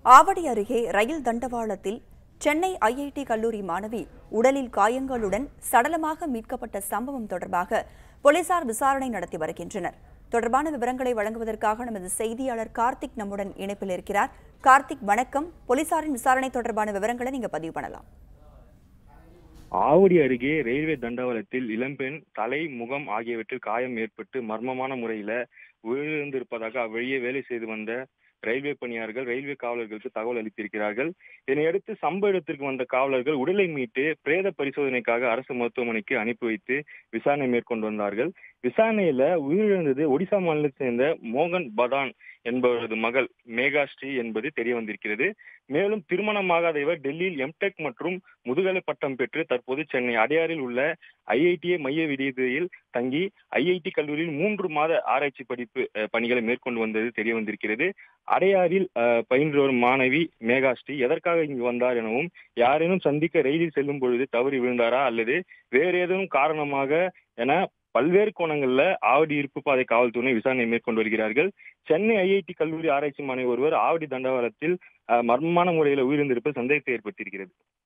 ஆவடி அருகே ரயில் தண்டவாளத்தில் சென்னை ஐ.ஐ.ட கல்லூரி மாணவி உடலில் காயங்களுடன் சடலமாக மீட்கப்பட்ட சம்பவம் தொடர்பாக போலீசார் விசாரணை நடத்தி வருகின்றனர். தொடர்பான விவரங்களை வழங்குவதற்காக நமது செய்தியாளர் கார்த்திக் நம்முடன் இணைப்பில் இருக்கிறார். கார்த்திக், வணக்கம். போலீசாரின் விசாரணை தொடர்பான விவரங்களை நீங்க பதிவு பண்ணலாம். ஆவடி அருகே ரயில்வே தண்டவாளத்தில் இளம்பெண் தலை, முகம் ஆகியவற்றில் காயம் ஏற்பட்டு மர்மமான முறையில உயிரிழந்திருப்பதாக அவ்வழியே வேலை செய்து வந்த ரயில்வே பணியாளர்கள் ரயில்வே காவலர்களுக்கு தகவல் அளித்திருக்கிறார்கள். இதனையடுத்து சம்பவ இடத்திற்கு வந்த காவலர்கள் உடலை மீட்டு பிரேத பரிசோதனைக்காக அரசு மருத்துவமனைக்கு அனுப்பி வைத்து விசாரணை மேற்கொண்டு வந்தார்கள். விசாரணையில உயிரிழந்தது ஒடிசா மாநிலத்தை சேர்ந்த மோகன் பதான் என்பவரது மகள் மேகாஸ்ரீ என்பது தெரிய வந்திருக்கிறது. மேலும் திருமணமாகாத இவர் டெல்லியில் எம்டெக் மற்றும் முதுகலை பட்டம் பெற்று தற்போது சென்னை அடையாறில் உள்ள ஐ.ஐ.ட மைய விடுதியில் தங்கி ஐ.ஐ.ட கல்லூரியில் 3 மாத ஆராய்ச்சி படிப்பு பணிகளை மேற்கொண்டு வந்தது தெரிய வந்திருக்கிறது. அடையாறில் பயின்று வரும் மாணவி மேகாஸ்ரீ எதற்காக இங்கு வந்தார் எனவும், யாரேனும் சந்திக்க ரயிலில் செல்லும் பொழுது தவறி விழுந்தாரா அல்லது வேறு ஏதேனும் காரணமாக என பல்வேறு கோணங்கள்ல ஆவடி இருப்பு பாதை காவல்துறை விசாரணை மேற்கொண்டு வருகிறார்கள். சென்னை ஐ.ஐ.ட கல்லூரி ஆராய்ச்சி மாணவி ஒருவர் ஆவடி தண்டவாளத்தில் மர்மமான முறையில் உயிரிழந்திருப்பது சந்தேகத்தை ஏற்படுத்தியிருக்கிறது.